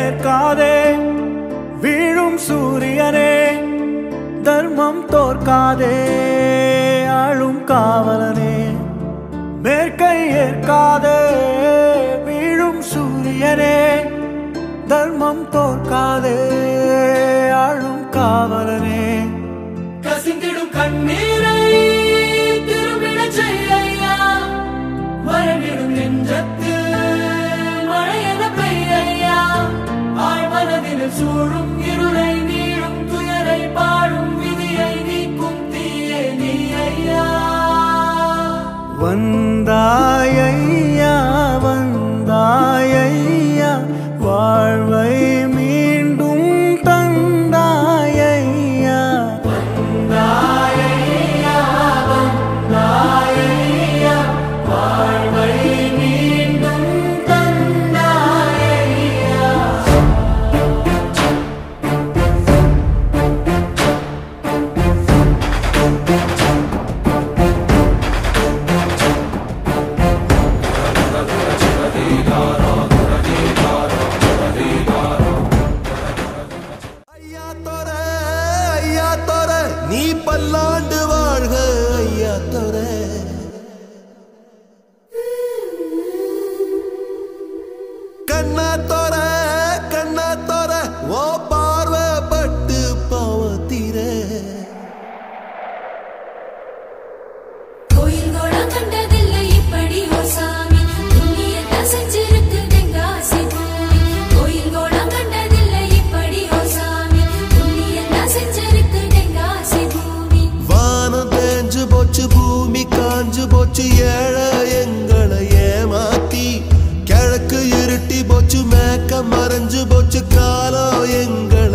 ஏற்காதே வீழும் சூரியனே தர்மம் தோற்காதே ஆளும் காவலனே மேற்கை ஏற்காதே வீழும் சூரியனே தர்மம் தோற்காதே ஆளும் காவலனே கசிந்திடும் கண்ணீரை திரும்பிடச் செய்யா மரணிடும் நெஞ்சத்தில் மழையென பெய்யா ஆழ்மனதில் சூழும் இருளை நீளும் துயரை பாடும் விதியை நீக்கும் தீயே நீ ஐயா வந்தாயையா வந்தாயையா வாழ்வை மீண்டும் தந்தாயையா வந்தாயையா வந்தாயையா வாழ்வை மீண்டும் தந்தாயையா ஐயா தோர நீ பல்லாண்டு வாழ்க ஐயா தோர கண்ணா தோர ஓ பார்வைப்பட்டு பாவத்தீர கோயில் கோலம் கண்டதில்லை இப்படி ஒரு சாமி துல்லியத்தை செஞ்சிருக்கு தெங்காசி பூமி கோயில் கோலம் கண்டதில்லை இப்படி ஒரு சாமி துல்லியத்தை செஞ்சிருக்கு தெங்காசி பூமி வானம் தேஞ்சு போச்சு பூமி காஞ்சு போச்சு ஏழை எங்களை ஏமாத்தி கிழக்கு இருட்டி போச்சு மேக்க மறைஞ்சு போச்சு காலம் எங்களை